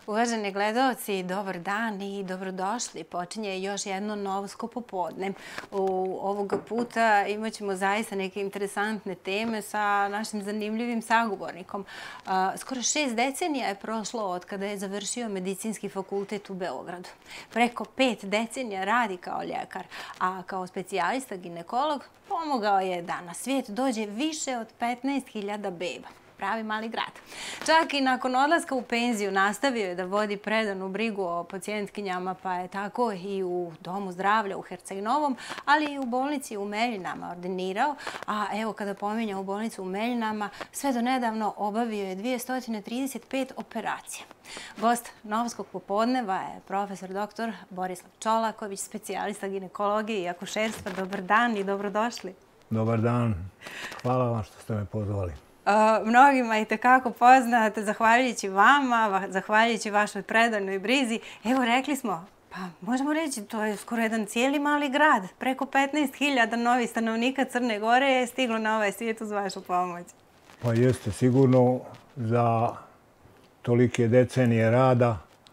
Uvaženi gledaoci, dobar dan i dobrodošli. Počinje još jedno novsko popodne. Ovoga puta imat ćemo zaista neke interesantne teme sa našim zanimljivim sagovornikom. Skoro 6 decenija je prošlo od kada je završio medicinski fakultet u Beogradu. Preko 5 decenija radi kao ljekar, a kao specijalista ginekolog pomogao je da na svijet dođe više od 15.000 beba. Pravi mali grad. Čak i nakon odlaska u penziju nastavio je da vodi predanu brigu o pacijentkinjama, pa je tako i u Domu zdravlja u Herceg-Novom, ali i u bolnici u Meljinama ordinirao. A evo, kada pominja u bolnicu u Meljinama, sve do nedavno obavio je 235 operacija. Gost novskog popodneva je profesor dr. Borislav Čolaković, specijalista ginekologije i akušerstva. Dobar dan i dobrodošli. Dobar dan. Hvala vam što ste me pozvali. Mnogima je tekako poznat, zahvaljujući vama, zahvaljujući vašoj predanoj brizi. Evo, rekli smo, pa možemo reći, to je skoro jedan cijeli mali grad. Preko 15.000 novih stanovnika Crne Gore je stiglo na ovaj svijet uz vašu pomoć. Pa jeste, sigurno za tolike decenije rada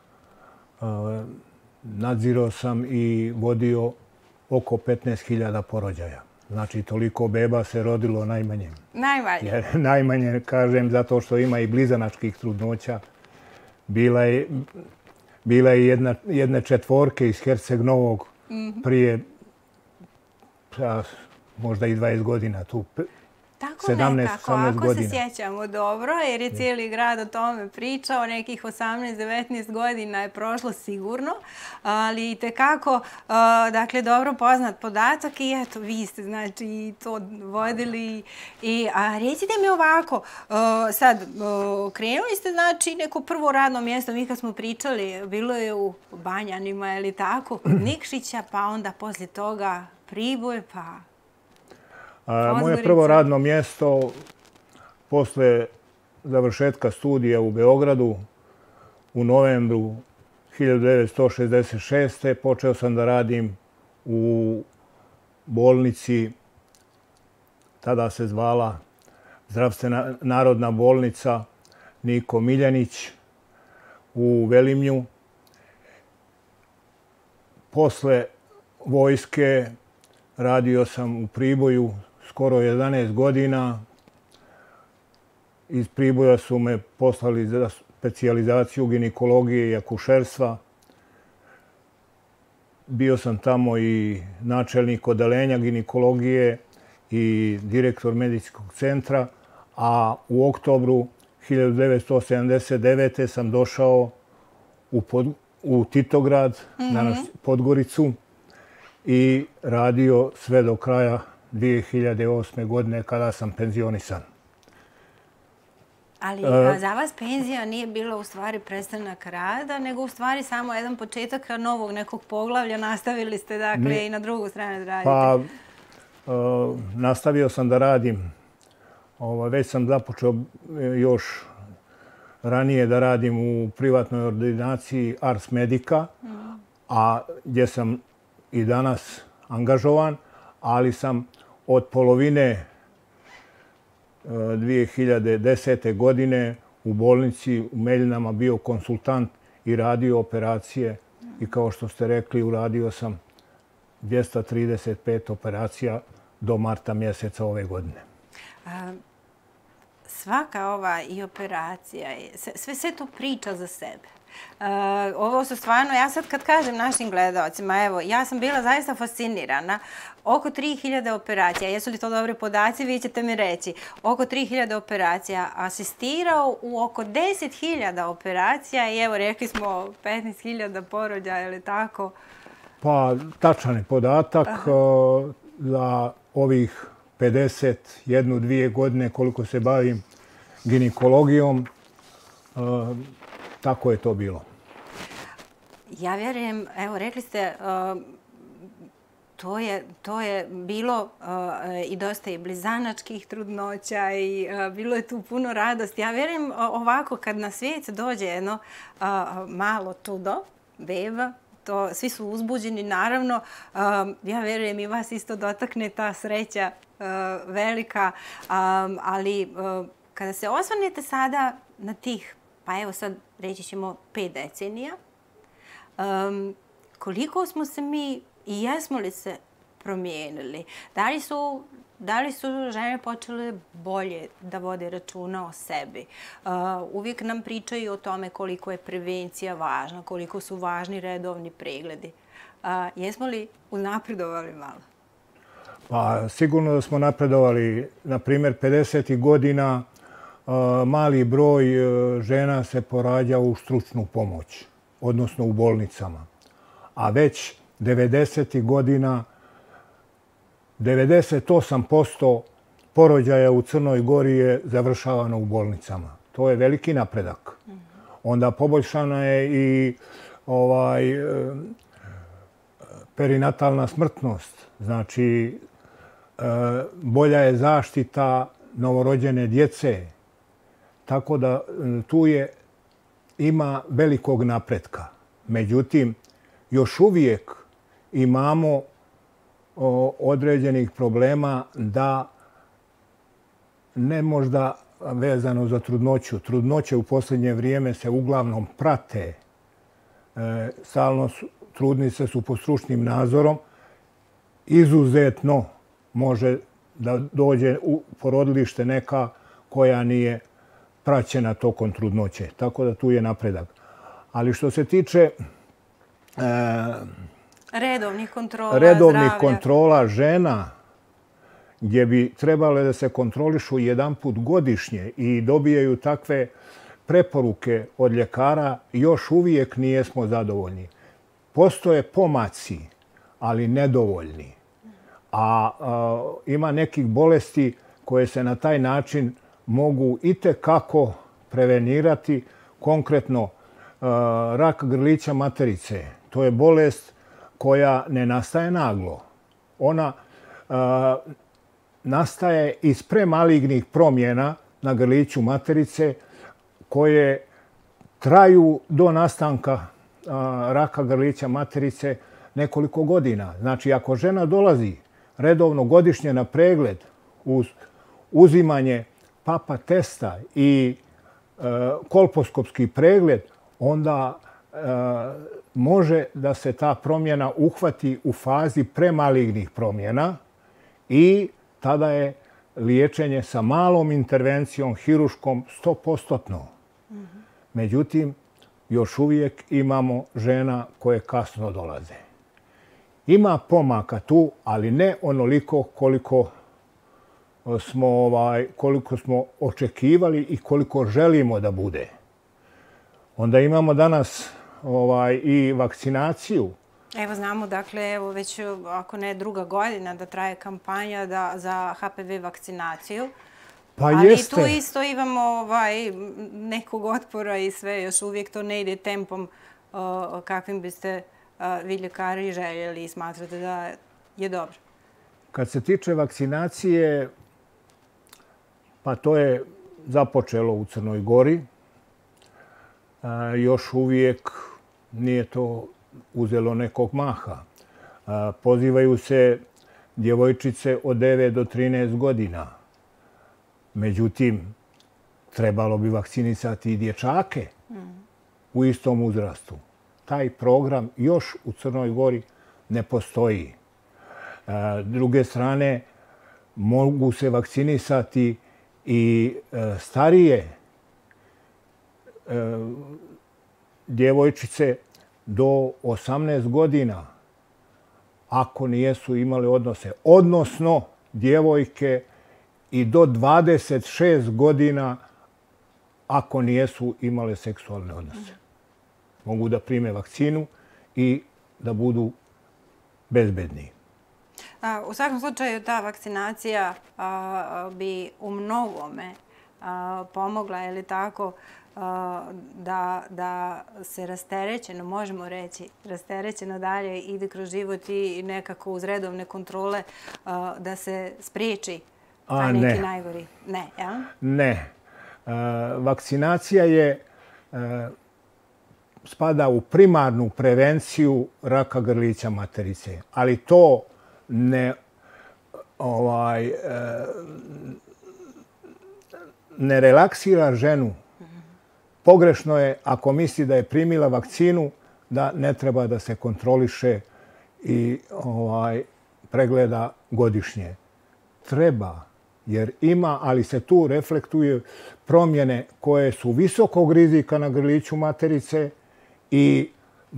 nadzirao sam i vodio oko 15.000 porođaja. Znači, toliko beba se rodilo najmanje. Najmanje? Jer najmanje, kažem, zato što ima i blizanačkih trudnoća. Bila je jedne četvorke iz Herceg-Novog prije možda i 20 godina. Tu, tako 17, nekako, 18 ako godina. se sjećamo dobro, jer je cijeli grad o tome pričao, nekih 18-19 godina je prošlo sigurno, ali itekako, dakle, dobro poznat podatak i eto, vi ste, znači, to vodili. A recite mi ovako, sad, krenuli ste, znači, neko prvo radno mjesto, mi kad smo pričali, bilo je u Banjanima, je li tako, kod Nikšića, pa onda poslije toga Priboj, pa... Moje prvo radno mjesto posle završetka studija u Beogradu u novembru 1966. počeo sam da radim u bolnici, tada se zvala Zdravstvena narodna bolnica Niko Miljanić u Velimlju. Posle vojske radio sam u Priboju skoro 11 godina. Iz Priboja su me poslali za specijalizaciju ginekologije i akušerstva. Bio sam tamo i načelnik odeljenja ginekologije i direktor medicinskog centra, a u oktobru 1979. sam došao u Titograd, danas Podgoricu, i radio sve do kraja 2008. godine kada sam penzionisan. Ali za vas penzija nije bila u stvari prestanak rada, nego u stvari samo jedan početak novog nekog poglavlja. Nastavili ste, dakle, i na drugu stranu da radite. Pa, nastavio sam da radim. Već sam započeo još ranije da radim u privatnoj ordinaciji Ars Medica, a gdje sam i danas angažovan, ali sam od polovine 2010. godine u bolnici u Meljinama bio konsultant i radio operacije. I kao što ste rekli, uradio sam 235 operacija do marta mjeseca ove godine. Svaka ova i operacija, sve to priča za sebe. Ovo su stvarno, ja sad kad kažem našim gledalcima, evo, ja sam bila zaista fascinirana. Oko 3.000 operacija, jesu li to dobri podaci, vi ćete mi reći. Oko 3.000 operacija, asistirao u oko 10.000 operacija i evo, rekli smo 15.000 porođaja, je li tako? Pa, tačan je podatak. Za ovih 51-2 godine koliko se bavim ginekologijom, tako je to bilo. Ja vjerujem, evo, rekli ste, to je bilo i dosta i blizanačkih trudnoća i bilo je tu puno radosti. Ja vjerujem ovako, kad na svijet dođe jedno malo čudo, beba, svi su uzbuđeni, naravno. Ja vjerujem i vas isto dotakne ta sreća velika, ali kada se osvrnete sada na tih pa evo sad reći ćemo 5 decenija, koliko smo se mi i jesmo li se promijenili? Da li su žene počele bolje da vode računa o sebi? Uvijek nam pričaju o tome koliko je prevencija važna, koliko su važni redovni pregledi. Jesmo li unapredovali malo? Pa sigurno da smo napredovali. Na primjer, 50. godina mali broj žena se porađa u stručnu pomoć, odnosno u bolnicama. A već 90. godina 98% porođaja u Crnoj Gori je završavano u bolnicama. To je veliki napredak. Onda poboljšana je i perinatalna smrtnost. Znači, bolja je zaštita novorođene djece. Tako da tu ima velikog napretka. Međutim, još uvijek imamo određenih problema da ne možda vezano za trudnoću. Trudnoće u posljednje vrijeme se uglavnom prate. Stalno trudnice su pod stručnim nadzorom. Izuzetno može da dođe u porodilište neka koja nije praćena tokom trudnoće. Tako da tu je napredak. Ali što se tiče redovnih kontrola žena, gdje bi trebale da se kontrolišu jedanput godišnje i dobijaju takve preporuke od ljekara, još uvijek nijesmo zadovoljni. Postoje pomaci, ali nedovoljni. A ima nekih bolesti koje se na taj način mogu itekako prevenirati. Konkretno, rak grlića materice. To je bolest koja ne nastaje naglo. Ona nastaje iz premalignih promjena na grliću materice koje traju do nastanka raka grlića materice nekoliko godina. Znači, ako žena dolazi redovno godišnje na pregled uz uzimanje papa testa i kolposkopski pregled, onda može da se ta promjena uhvati u fazi premalignih promjena i tada je liječenje sa malom intervencijom hiruškom 100%. Međutim, još uvijek imamo žena koje kasno dolaze. Ima pomaka tu, ali ne onoliko koliko smo očekivali i koliko želimo da bude. Onda imamo danas i vakcinaciju. Evo znamo, dakle, evo već ako ne druga godina da traje kampanja za HPV vakcinaciju. Pa ali jeste. Tu isto imamo nekog otpora i sve, još uvijek to ne ide tempom kakvim biste vi ljekari željeli i smatrate da je dobro. Kad se tiče vakcinacije, pa to je započelo u Crnoj Gori. Još uvijek nije to uzelo nekog maha. Pozivaju se djevojčice od 9 do 13 godina. Međutim, trebalo bi vakcinisati i dječake u istom uzrastu. Taj program još u Crnoj Gori ne postoji. S druge strane, mogu se vakcinisati i starije djevojčice do 18 godina ako nijesu imali odnose. Odnosno, djevojke i do 26 godina ako nijesu imale seksualne odnose. Mogu da prime vakcinu i da budu bezbedni. U svakom slučaju ta vakcinacija bi u mnogome pomogla, je li tako, da se rasterećeno, možemo reći, rasterećeno dalje ide kroz život i nekako uz redovne kontrole da se spriječi taj neki najgori. Ne, jel? Ne. Vakcinacija spada u primarnu prevenciju raka grlića materice, ali to ne relaksira ženu pogrešno je ako misli da je primila vakcinu, da ne treba da se kontroliše i pregleda godišnje. Treba, jer ima, ali se tu reflektuju promjene koje su visokog rizika na grliću materice i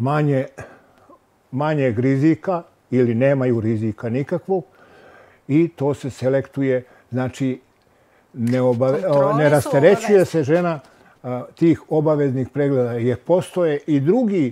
manjeg rizika ili nemaju rizika nikakvog i to se selektuje, znači ne rasterećuje se žena tih obaveznih pregleda jer postoje i drugi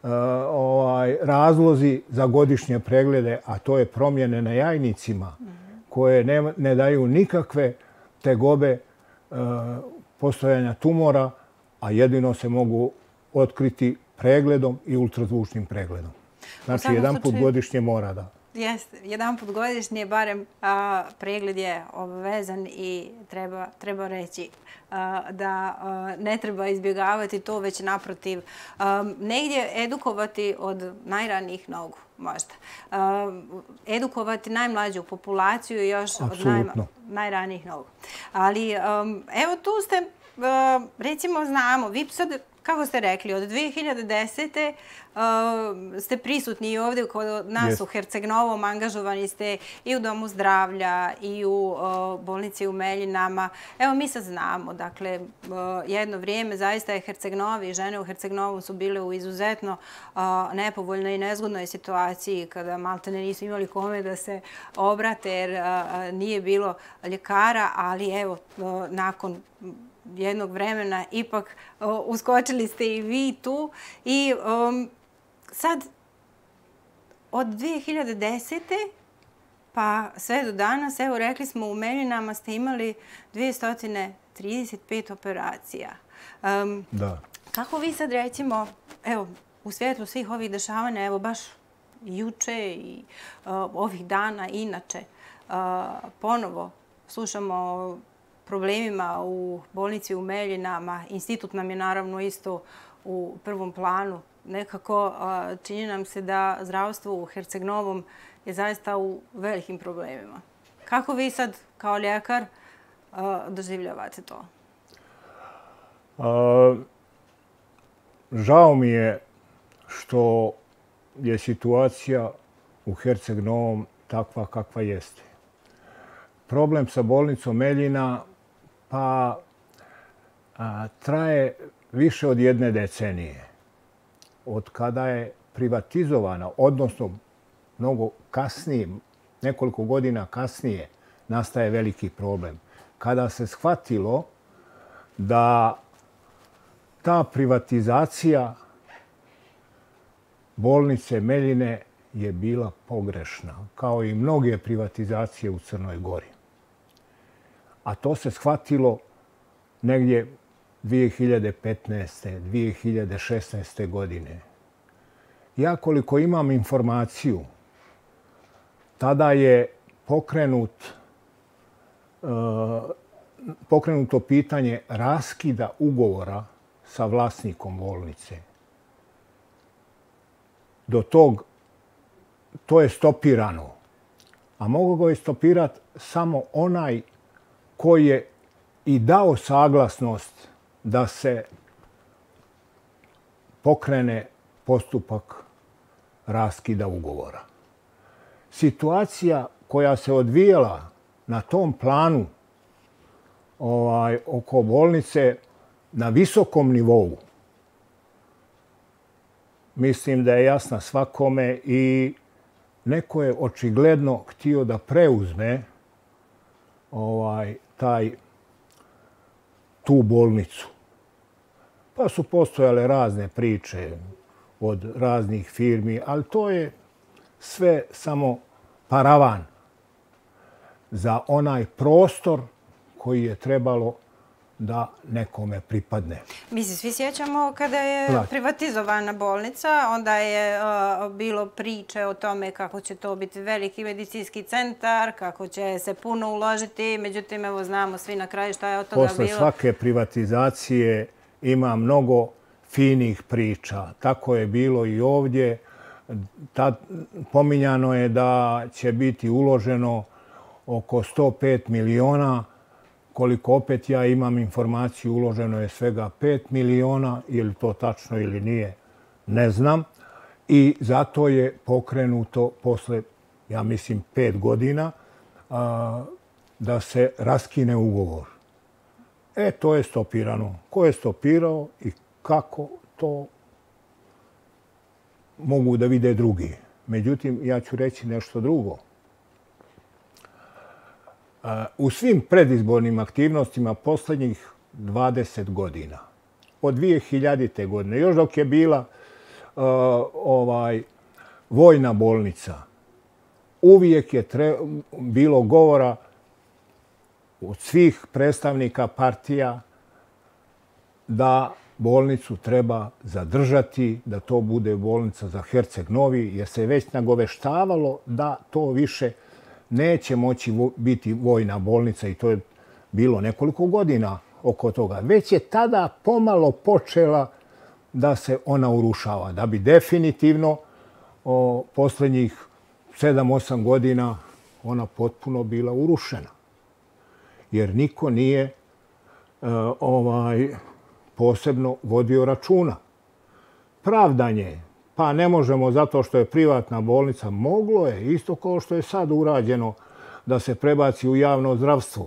razlozi za godišnje preglede, a to je promjene na jajnicima koje ne daju nikakve tegobe postojanja tumora, a jedino se mogu otkriti pregledom i ultrazvučnim pregledom. Znači, jedan put godišnje mora da. Jeste, jedan put godišnje, barem pregled je obavezan i treba reći da ne treba izbjegavati to, već naprotiv. Negdje edukovati od najranijih nogu, možda. Edukovati najmlađu populaciju još od najranijih nogu. Ali evo tu ste, recimo znamo, vi sad, kako ste rekli, od 2010. Ste prisutni i ovdje kod nas u Herceg-Novom, angažovani ste i u Domu zdravlja i u bolnici u Meljinama. Evo mi sad znamo, dakle, jedno vrijeme zaista je Herceg-Novi i žene u Herceg-Novom su bile u izuzetno nepovoljnoj i nezgodnoj situaciji kada maltene nisu imali kome da se obrate jer nije bilo ljekara, ali evo, nakon jednog vremena ipak uskočili ste i vi tu i sad od 2010. pa sve do danas, evo rekli smo u Meljinama ste imali 235 operacija. Da. Kako vi sad recimo, evo u svjetlu svih ovih dešavanja, evo baš juče i ovih dana inače, ponovo slušamo problemima u bolnici u Meljinama. Institut nam je naravno isto u prvom planu. Nekako čini nam se da zdravstvo u Herceg-Novom je zaista u velikim problemima. Kako vi sad kao ljekar doživljavate to? Žao mi je što je situacija u Herceg-Novom takva kakva jeste. Problem sa bolnicom Meljina pa traje više od 1 decenije. Od kada je privatizovana, odnosno mnogo kasnije, nekoliko godina kasnije, nastaje veliki problem. Kada se shvatilo da ta privatizacija bolnice Meljine je bila pogrešna, kao i mnoge privatizacije u Crnoj Gori. A to se shvatilo negdje 2015. 2016. godine. Ja koliko imam informaciju, tada je pokrenuto pitanje raskida ugovora sa vlasnikom bolnice. To je stopirano. A mogu ga je stopirati samo onaj koji je i dao saglasnost da se pokrene postupak raskida ugovora. Situacija koja se odvijala na tom planu oko bolnice na visokom nivou, mislim da je jasna svakome i neko je očigledno htio da preuzme tu bolnicu. Pa su postojale razne priče od raznih firmi, ali to je sve samo paravan za onaj prostor koji je trebalo da nekome pripadne. Mi se svi sjećamo kada je privatizovana bolnica, onda je bilo priče o tome kako će to biti veliki medicinski centar, kako će se puno uložiti, međutim, evo znamo svi na kraju šta je od toga bilo. Posle svake privatizacije ima mnogo finih priča. Tako je bilo i ovdje. Pominjano je da će biti uloženo oko 105 miliona koliko opet ja imam informaciju, uloženo je svega 5 miliona, je li to tačno ili nije, ne znam. I zato je pokrenuto posle, ja mislim, 5 godina da se raskine ugovor. To je stopirano. Ko je stopirao i kako, to mogu da vide drugi. Međutim, ja ću reći nešto drugo. U svim predizbornim aktivnostima poslednjih 20 godina, od 2000. godine, još dok je bila vojna bolnica, uvijek je bilo govora od svih predstavnika partija da bolnicu treba zadržati, da to bude bolnica za Herceg Novi, jer se već nagoveštavalo da to više neće moći biti vojna bolnica i to je bilo nekoliko godina oko toga. Već je tada pomalo počela da se ona urušava, da bi definitivno posljednjih 7-8 godina ona potpuno bila urušena. Jer niko nije posebno vodio računa. Pravdanje, pa ne možemo zato što je privatna bolnica, moglo je, isto kao što je sad urađeno, da se prebaci u javno zdravstvo.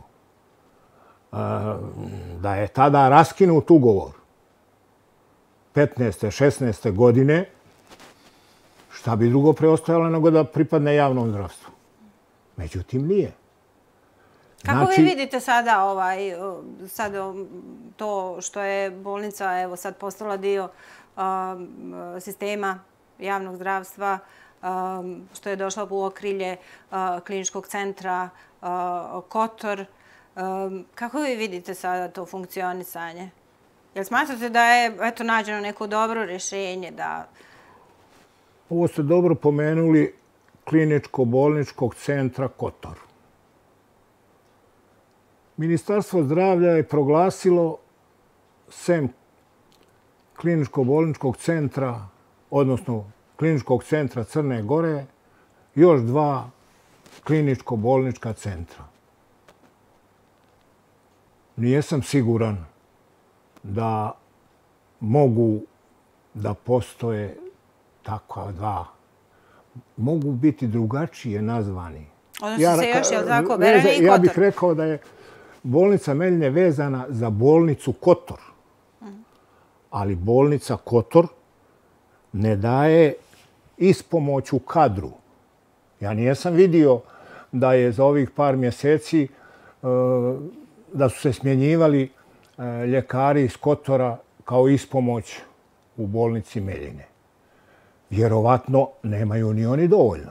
Da je tada raskinut ugovor 15. 16. godine, šta bi drugo preostajalo nego da pripadne javnom zdravstvu. Međutim, nije. Kako vi vidite sada to što je bolnica evo sad postala dio sistema javnog zdravstva, što je došla u okrilje kliničkog centra Kotor? Kako vi vidite sada to funkcionisanje? Jel smatrate da je nađeno neko dobro rješenje? Ovo ste dobro pomenuli, kliničko-bolničkog centra Kotor. Ministarstvo zdravlja je proglasilo sem kliničko-bolničkog centra, odnosno kliničkog centra Crne Gore, još 2 kliničko-bolnička centra. Nijesam siguran da mogu da postoje takva 2. Mogu biti drugačije nazvani. Odnosno se još, jel tako, Beranje i Kotor? Ja bih rekao da je bolnica Meljine vezana za bolnicu Kotor. Ali bolnica Kotor ne daje ispomoć u kadru. Ja nijesam vidio da je za ovih par mjeseci da su se smjenjivali ljekari iz Kotora kao ispomoć u bolnici Meljine. Vjerovatno nemaju ni oni dovoljno.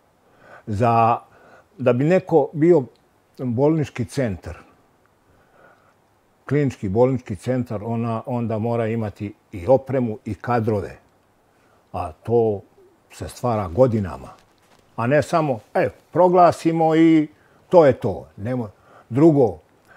Da bi neko bio bolnički centar, klinički bolnički centar, onda mora imati i opremu i kadrove. A to se stvara godinama. A ne samo, proglasimo i to je to. Drugo,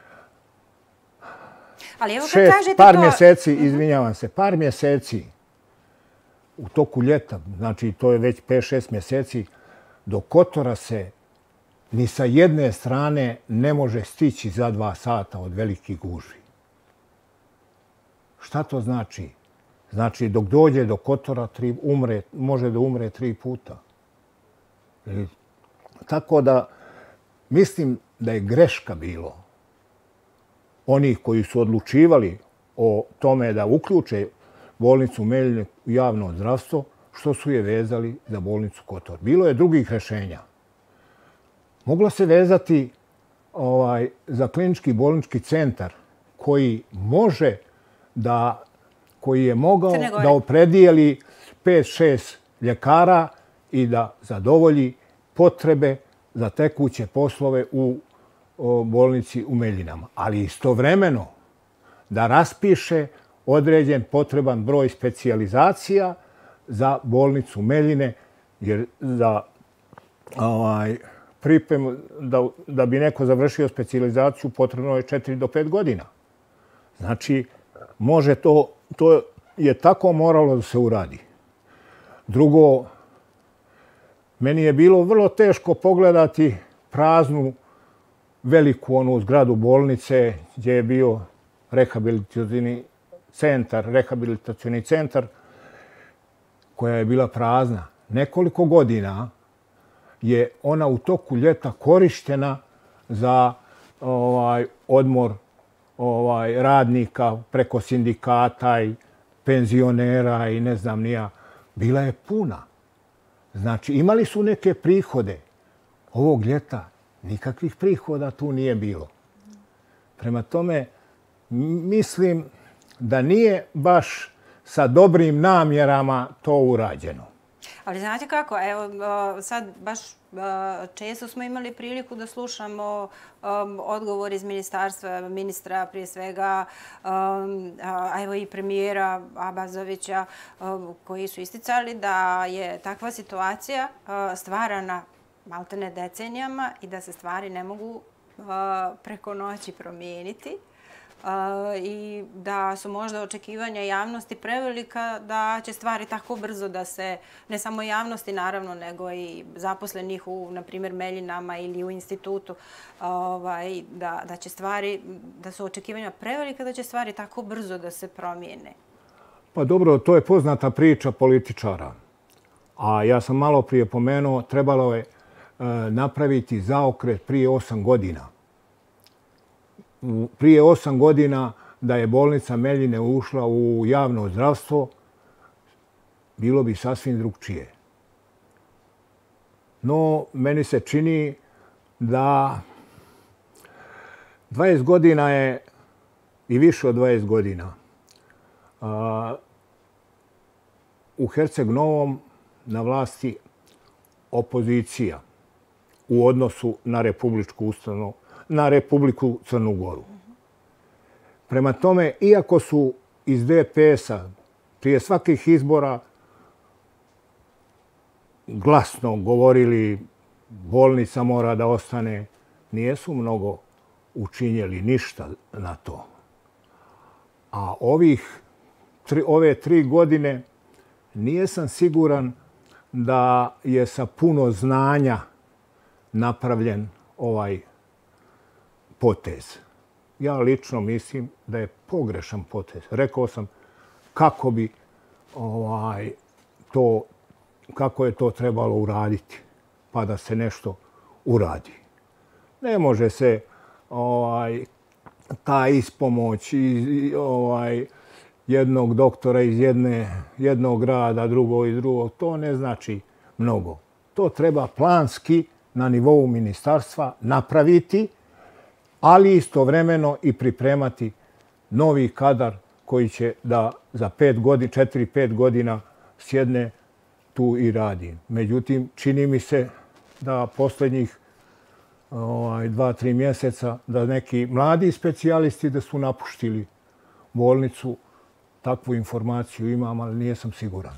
par mjeseci u toku ljeta, znači to je već 5-6 mjeseci, do Kotora se ni sa jedne strane ne može stići za 2 sata od velikih gužvi. Šta to znači? Znači, dok dođe do Kotora, može da umre 3 puta. Tako da, mislim da je greška bilo onih koji su odlučivali o tome da uključe bolnicu Meljine u javno zdravstvo, što su je vezali za bolnicu Kotor. Bilo je drugih rješenja. Moglo se vezati za klinički bolnički centar koji je mogao da opredijeli 5-6 ljekara i da zadovolji potrebe za tekuće poslove u bolnici u Meljinama. Ali istovremeno da raspiše određen potreban broj specijalizacija za bolnicu Meljine, jer za pripremu, da bi neko završio specijalizaciju, potrebno je 4 do 5 godina. Znači, može to je tako moralo da se uradi. Drugo, meni je bilo vrlo teško pogledati praznu veliku onu zgradu bolnice gdje je bio rehabilitacioni centar koja je bila prazna. Nekoliko godina je ona u toku ljeta korištena za odmor radnika preko sindikata i penzionera i ne znam ni ja. Bila je puna. Znači, imali su neke prihode. Ovog ljeta nikakvih prihoda tu nije bilo. Prema tome, mislim da nije baš sa dobrim namjerama to urađeno. Ali znate kako, evo sad baš često smo imali priliku da slušamo odgovor iz ministarstva, ministra prije svega, a evo i premijera Abazovića, koji su isticali da je takva situacija stvarana maltene decenijama i da se stvari ne mogu preko noći promijeniti. I da su možda očekivanja javnosti prevelika da će stvari tako brzo da se, ne samo javnosti naravno, nego i zaposlenih u, na primjer, Meljinama ili u institutu, da će stvari, da su očekivanja prevelika da će stvari tako brzo da se promijene. Pa dobro, to je poznata priča političara. A ja sam malo prije pomenuo, trebalo je napraviti zaokret prije 8 godina. Prije 8 godina da je bolnica Meljine ušla u javno zdravstvo, bilo bi sasvim drugčije. No, meni se čini da 20 godina je i više od 20 godina u Herceg Novom na vlasti opozicija u odnosu na republičku ustanovu, na Republiku Crnu Goru. Prema tome, iako su iz DPS-a prije svakih izbora glasno govorili bolnica mora da ostane, nijesu mnogo učinjeli ništa na to. A ove 3 godine nijesam siguran da je sa puno znanja napravljen ovaj potez. Ja lično mislim da je pogrešan potez. Rekao sam kako je to trebalo uraditi, pa da se nešto uradi. Ne može se ta ispomoć jednog doktora iz jednog grada, drugog iz drugog, to ne znači mnogo. To treba planski na nivou ministarstva napraviti, ali istovremeno i pripremati novi kadar koji će da za 4-5 godina sjedne tu i radi. Međutim, čini mi se da posljednjih 2-3 mjeseca da neki mladi specijalisti da su napuštili bolnicu. Takvu informaciju imam, ali nijesam siguran.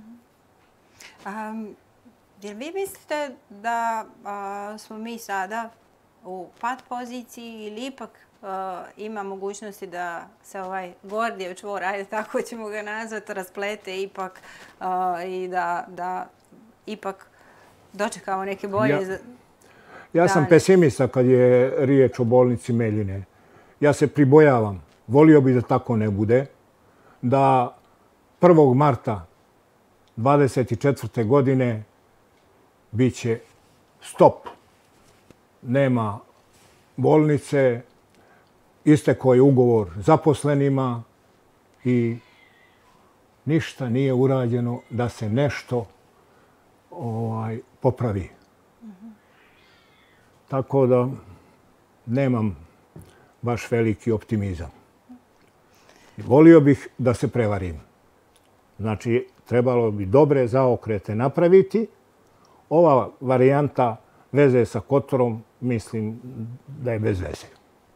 Jel vi mislite da smo mi sada u pad poziciji ili ipak ima mogućnosti da se ovaj Gordijev čvor, ajde tako ćemo ga nazvati, rasplete ipak i da ipak dočekamo neke bolje... Ja sam pesimista kad je riječ o bolnici Meljine. Ja se pribojavam. Volio bih da tako ne bude. Da 1. marta 24. godine bit će stop. Nema bolnice, istekao je ugovor zaposlenima i ništa nije urađeno da se nešto popravi. Tako da nemam baš veliki optimizam. Volio bih da se prevarim. Znači, trebalo bi dobre zaokrete napraviti. Ova varijanta veze sa Kotorom, mislim da je bez veze.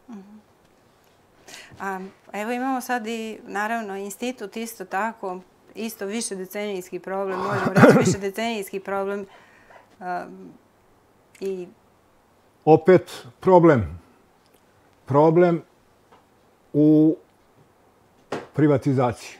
Evo imamo sad i, naravno, institut isto tako, isto višedecenijski problem, možemo reći višedecenijski problem. Opet problem. Problem u privatizaciji.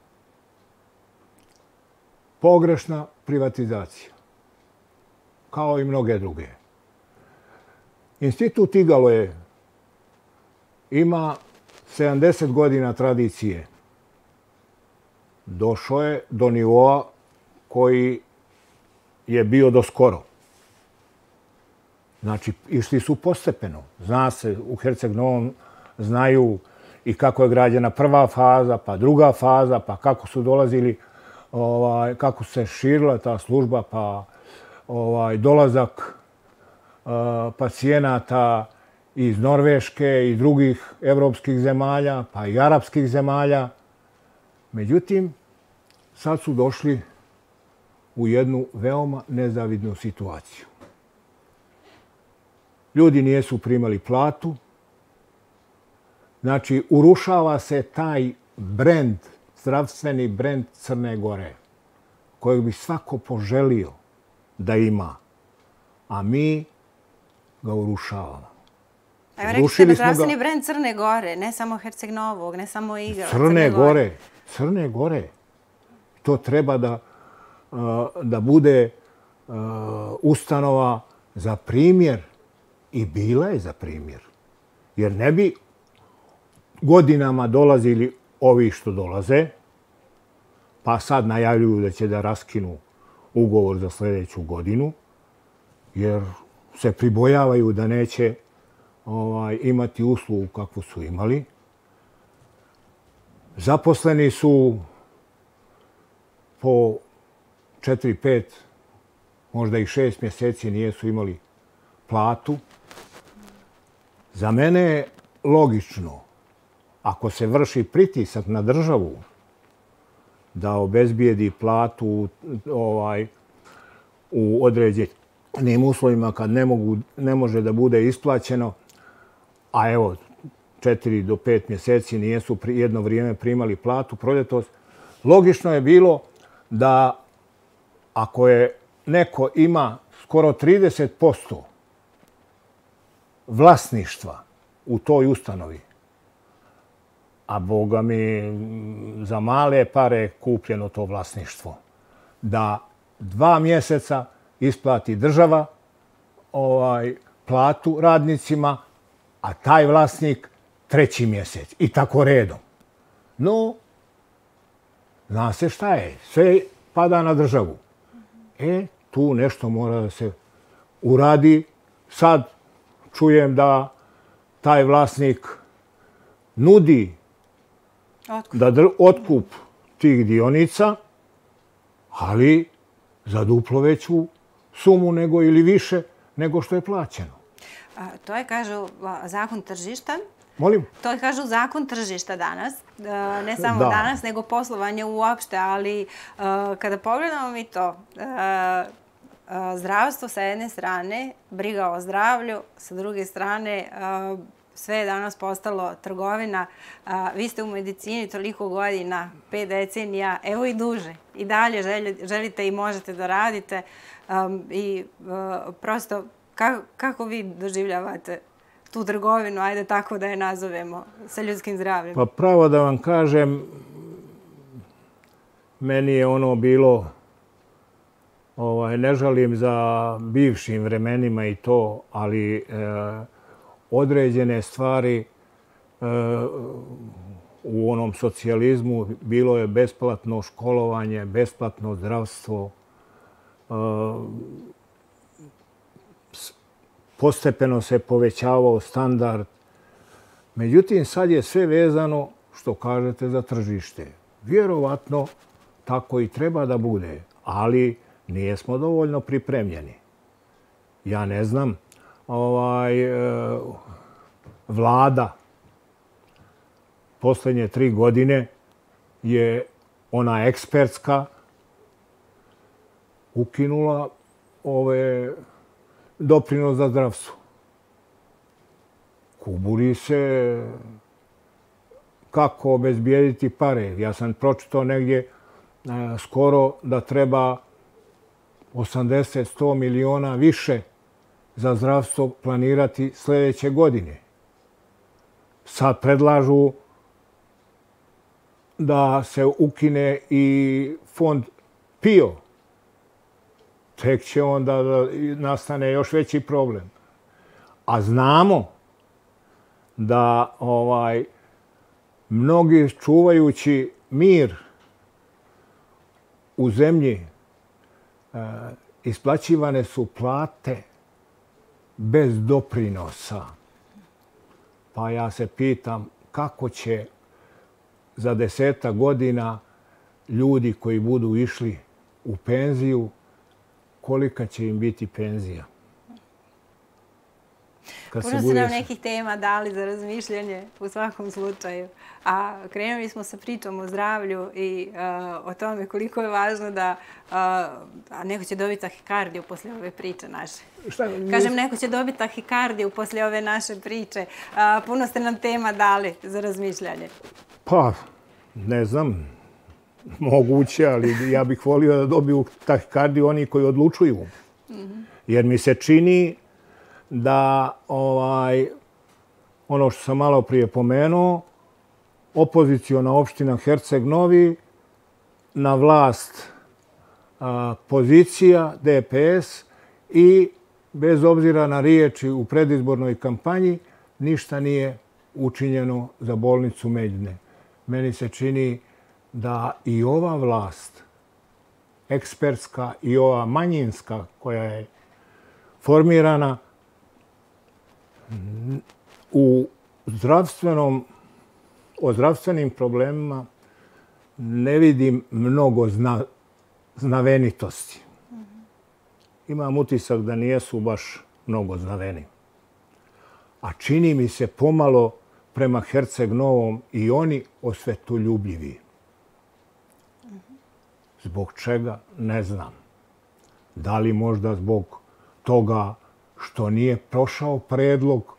Pogrešna privatizacija. Kao i mnoge druge. Institut Igaloje ima 70 godina tradicije. Došao je do nivoa koji je bio do skoro. Znači, išli su postepeno. Zna se, u Herceg Novom znaju i kako je građena prva faza, pa druga faza, pa kako su dolazili, kako se širila ta služba, pa dolazak pacijenata iz Norveške i drugih evropskih zemalja, pa i arapskih zemalja. Međutim, sad su došli u jednu veoma nezavidnu situaciju. Ljudi nijesu primali platu. Znači, urušava se taj brend, zdravstveni brend Crne Gore, kojeg bi svako poželio da ima. A mi ga urušavamo. Evo rekli ste da zdravstveni brend Crne Gore, ne samo Herceg Novog, ne samo Igala. Crne Gore. To treba da bude ustanova za primjer. I bila je za primjer. Jer ne bi godinama dolazili ovi što dolaze, pa sad najavljuju da će da raskinu ugovor za sljedeću godinu, jer se pribojavaju da neće imati uslugu kakvu su imali. Zaposleni su po 4, 5, možda i 6 mjeseci nijesu imali platu. Za mene je logično, ako se vrši pritisak na državu da obezbijedi platu u određenim uslovima kad ne može da bude isplaćeno, a evo 4 do 5 mjeseci nijesu jedno vrijeme primali platu, proljetos, logično je bilo da ako je neko ima skoro 30% vlasništva u toj ustanovi, a boga mi za male pare kupljeno to vlasništvo, da 2 mjeseca isplati država platu radnicima, a taj vlasnik 3. mjesec i tako redom. No, zna se šta je. Sve pada na državu. Tu nešto mora da se uradi. Sad čujem da taj vlasnik nudi otkup tih dionica, ali za duplo veću sumu ili više nego što je plaćeno. To je, kažu, zakon tržišta. Molim? To je, kažu, zakon tržišta danas. Ne samo danas, nego poslovanje uopšte. Ali kada pogledamo mi to, zdravstvo sa jedne strane, briga o zdravlju, sa druge strane, sve je danas postalo trgovina. Vi ste u medicini toliko godina, 5 decenija, evo i duže. I dalje želite i možete da radite. I prosto, kako vi doživljavate tu trgovinu, ajde tako da je nazovemo, sa ljudskim zdravljem? Pa pravo da vam kažem, meni je ono bilo, ne žalim za bivšim vremenima i to, ali određene stvari u onom socijalizmu bilo je besplatno školovanje, besplatno zdravstvo, postepeno se povećavao standard. Međutim, sad je sve vezano, što kažete, za tržište. Vjerovatno tako i treba da bude, ali nijesmo dovoljno pripremljeni. Ja ne znam, vlada posljednje 3 godine je ona ekspertska ukinula doprinos za zdravstvo. Kuburi se kako obezbijediti pare. Ja sam pročitao negdje skoro da treba 80-100 miliona više za zdravstvo planirati sljedeće godine. Sad predlažu da se ukine i fond PIO. Tek će onda da nastane još veći problem. A znamo da mnogi čuvajući mir u zemlji isplaćivane su plate bez doprinosa. Pa ja se pitam kako će za 10 godina ljudi koji budu išli u penziju, kolika će im biti penzija. Puno ste nam nekih tema dali za razmišljanje u svakom slučaju. A krenuli smo sa pričom o zdravlju i o tome koliko je važno da neko će dobiti tahikardiju poslije ove priče naše. Kažem, neko će dobiti tahikardiju poslije ove naše priče. Puno ste nam tema dali za razmišljanje. Pa, ne znam, moguće, ali ja bih volio da dobiju tahikardiju oni koji odlučuju. Jer mi se čini da ono što sam malo prije pomenuo, opoziciona opština Herceg Novi, na vlast pozicija DPS i bez obzira na riječi u predizbornoj kampanji, ništa nije učinjeno za bolnicu Međne. Meni se čini da i ova vlast, ekspertska i ova manjinska koja je formirana, o zdravstvenim problemima ne vidim mnogo znavenitosti. Imam utisak da nijesu baš mnogo znaveni. A čini mi se pomalo prema Herceg Novom i oni osvetoljubljivi. Zbog čega? Ne znam. Da li možda zbog toga što nije prošao predlog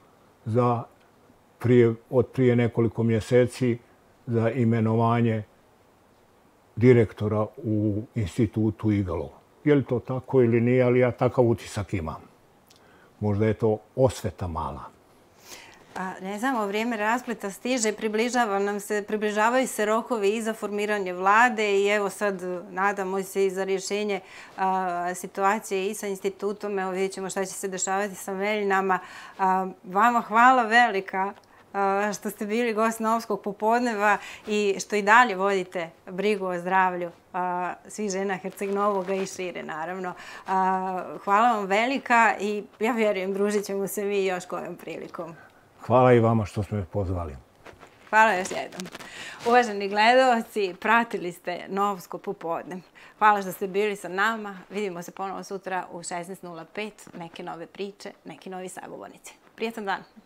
od prije nekoliko mjeseci za imenovanje direktora u institutu Igalo. Je li to tako ili nije, ali ja takav utisak imam. Možda je to osveta mala. Ne znamo, vrijeme raspleta stiže, približavaju se rokovi i za formiranje vlade i evo sad nadamo se i za rješenje situacije i sa institutom. Evo vidjet ćemo šta će se dešavati sa Meljinama. Vama hvala velika što ste bili gost Novskog popodneva i što i dalje vodite brigu o zdravlju svih žena Herceg Novoga i šire, naravno. Hvala vam velika i ja vjerujem, družit ćemo se mi još kojom prilikom. Hvala i vama što ste me pozvali. Hvala još jednom. Uvaženi gledalci, pratili ste Novsko popodne. Hvala što ste bili sa nama. Vidimo se ponovo sutra u 16:05. Neke nove priče, neki novi sagovornici. Prijetan dan.